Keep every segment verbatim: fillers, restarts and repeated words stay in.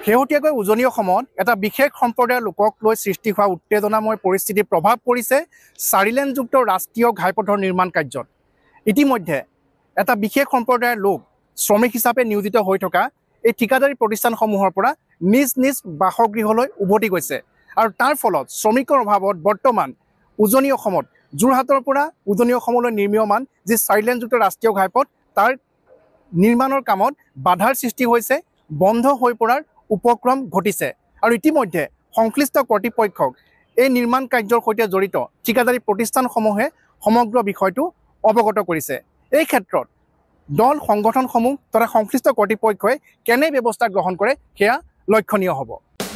শেহতীয়াকৈ উজনি অসমত এটা বিশেষ সম্প্ৰদায়ৰ লোকক লৈ সৃষ্টি হোৱা উত্তেজনাময় পৰিস্থিতিৰ প্ৰভাৱ পৰিছে চাৰিলেনযুক্ত ৰাষ্ট্ৰীয় ঘাইপথৰ নিৰ্মাণ কাৰ্যত। ইতিমধ্যে এটা বিশেষ সম্প্ৰদায়ৰ লোক শ্ৰমিক হিচাপে নিয়োজিত হৈ থকা এই ঠিকাদাৰী প্ৰতিষ্ঠানসমূহৰ পৰা নিজ নিজ বাসগৃহলৈ উভতি গৈছে আৰু তাৰ ফলত শ্ৰমিকৰ অভাৱত বৰ্তমান উজনি অসমত যোৰহাটৰ পৰা উজনি অসমলৈ নিৰ্মীয়মান যি চাৰিলেনযুক্ত ৰাষ্ট্ৰীয় ঘাইপথ তাৰ নিৰ্মাণৰ কামত বাধাৰ সৃষ্টি হৈছে, বন্ধ হৈ পৰাৰ উপক্ৰম ঘটিছে আৰু ইতিমধ্যে সংশ্লিষ্ট কৰ্তৃপক্ষক এই নিৰ্মাণ কাৰ্যৰ সৈতে জড়িত ঠিকাদাৰী প্ৰতিষ্ঠানসমূহে সমগ্ৰ বিষয়টো অৱগত কৰিছে। এই ক্ষেত্ৰত দল সংগঠনসমূহ তথা সংশ্লিষ্ট কৰ্তৃপক্ষই কেনে ব্যৱস্থা গ্ৰহণ কৰে সেয়া লক্ষণীয় হ'ব।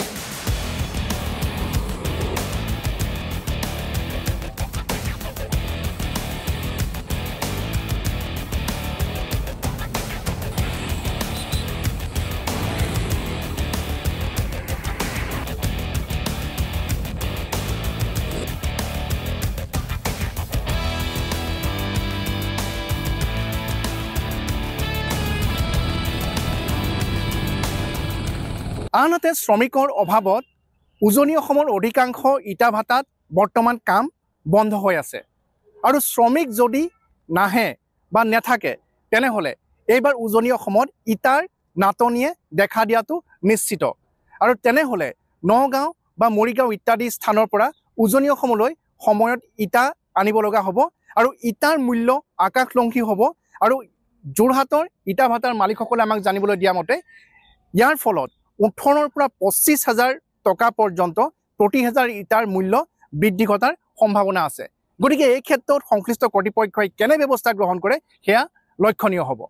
আনহাতে শ্ৰমিকৰ অভাৱত উজনি অসমৰ অধিকাংশ ইটা ভাটাত বৰ্তমান কাম বন্ধ হৈ আছে আৰু শ্ৰমিক যদি নাহে বা নেথাকে তেনেহ'লে এইবাৰ উজনি অসমত ইটাৰ নাটনিয়ে দেখা দিয়াটো নিশ্চিত আৰু তেনেহ'লে নগাঁও বা মৰিগাঁও ইত্যাদি স্থানৰ পৰা উজনি অসমলৈ সময়ত ইটা আনিব লগা হ'ব আৰু ইটাৰ মূল্য আকাশলংঘী হ'ব আৰু যোৰহাটৰ ইটা ভাটাৰ মালিকসকলে আমাক জানিবলৈ দিয়া মতে ইয়াৰ ফলত ওঠৰৰ পৰা পঁচিছ হাজাৰ টকা পৰ্যন্ত প্ৰতি হাজাৰ ইটাৰ মূল্য বৃদ্ধি ঘটাৰ সম্ভাৱনা আছে। গতিকে এই ক্ষেত্ৰত সংশ্লিষ্ট কৰ্তৃপক্ষই কেনে ব্যৱস্থা গ্ৰহণ কৰে সেয়া লক্ষণীয় হ'ব।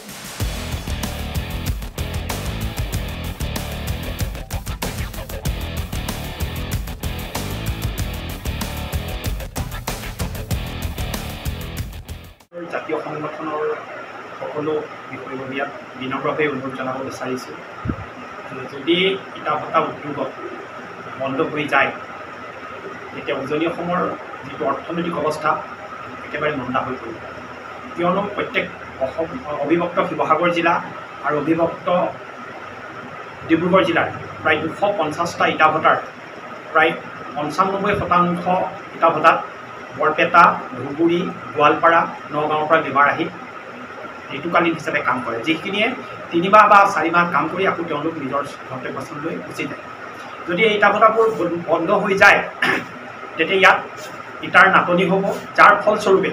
জাতীয় সংগঠনৰ সকলো বিষয়ববীয়াক বিনম্ৰভাৱে অনুৰোধ জনাব বিচাৰিছোঁ, যদি ইটা ভাটা উদ্যোগত বন্ধ হৈ যায় তেতিয়া উজনি অসমৰ যিটো অৰ্থনৈতিক অৱস্থা একেবাৰে মন্দা হৈ পৰিব। কিয়নো প্ৰত্যেক অসম অবিভক্ত শিৱসাগৰ জিলা আৰু অবিভক্ত ডিব্ৰুগড় জিলাৰ প্ৰায় দুশ পঞ্চাছটা ইটা ভাটাৰ প্ৰায় পঞ্চান্নব্বৈ শতাংশ ইটা ভাটাত বৰপেটা, ধুবুৰী, গোৱালপাৰা, নগাঁৱৰ পৰা বেমাৰ আহি ঋতুকালীন হিচাপে কাম কৰে, যিখিনিয়ে তিনিমাহ বা চাৰিমাহ কাম কৰি আকৌ তেওঁলোক নিজৰ গন্তব্যস্থানলৈ গুচি যায়। যদি এই ইটা ভাটাবোৰ বন্ধ হৈ যায় তেতিয়া ইয়াত ইটাৰ নাটনি হ'ব, যাৰ ফলস্বৰূপে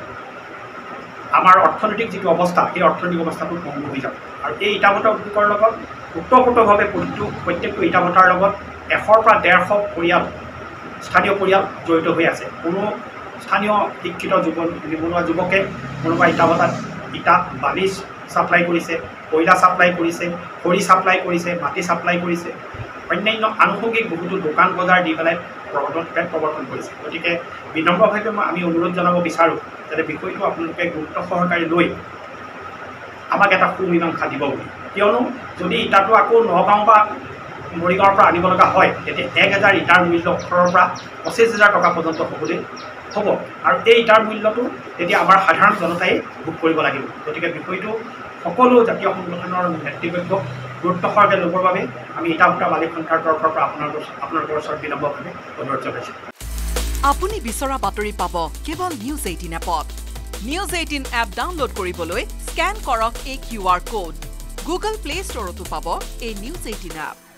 আমাৰ অৰ্থনৈতিক যিটো অৱস্থা সেই অৰ্থনৈতিক অৱস্থাটো ভংগ হৈ যাব আৰু এই ইটা ভাটা উদ্যোগৰ লগত ওতঃপ্ৰোতভাৱে প্ৰতিটো প্ৰত্যেকটো ইটা ভাটাৰ লগত এশৰ পৰা ডেৰশ পৰিয়াল স্থানীয় পৰিয়াল জড়িত হৈ আছে। কোনো স্থানীয় শিক্ষিত যুৱ নিবনুৱা যুৱকে কোনোবা ইটা ভাটাত ইটা বালি ছাপ্লাই কৰিছে, কয়লা ছাপ্লাই কৰিছে, খৰি ছাপ্লাই কৰিছে, মাটি ছাপ্লাই কৰিছে, অন্যান্য আনুষংগিক বহুতো দোকান বজাৰ দি পেলাই প্ৰৱৰ্তন পেট প্ৰৱৰ্তন কৰিছে। গতিকে বিনম্ৰভাৱে আমি অনুৰোধ জনাব বিচাৰোঁ যাতে বিষয়টো আপোনালোকে গুৰুত্ব সহকাৰে লৈ আমাক এটা সুমীমাংসা দিব বুলি। কিয়নো যদি ইটাটো আকৌ নগাঁও বা মৰিগাঁৱৰ পৰা আনিব লগা হয় তেতিয়া এক হাজাৰ ইটাৰ মূল্য ওঠৰৰ পৰা পঁচিছ হাজাৰ টকা পৰ্যন্ত হ'বলৈ হ'ব আৰু এই ইটাৰ মূল্যটো তেতিয়া আমাৰ সাধাৰণ জনতাই ভোগ কৰিব লাগিব। গতিকে বিষয়টো সকলো জাতীয় সংগঠনৰ নেতৃবৰ্গক গুৰুত্ব সহকাৰে ল'বৰ বাবে আমি ইটা ভাটা মালিক সন্থাৰ তৰফৰ পৰা আপোনালোকৰ আপোনালোকৰ ওচৰত বিনম্ৰভাৱে অনুৰোধ জনাইছোঁ। আপুনি বিচৰা বাতৰি পাব কেৱল নিউজ এইটিন এপত। নিউজ এইটিন এপ ডাউনলোড কৰিবলৈ স্কেন কৰক এই Q R code. Google Play ষ্টৰতো পাব এই নিউজ এইটিন এপ।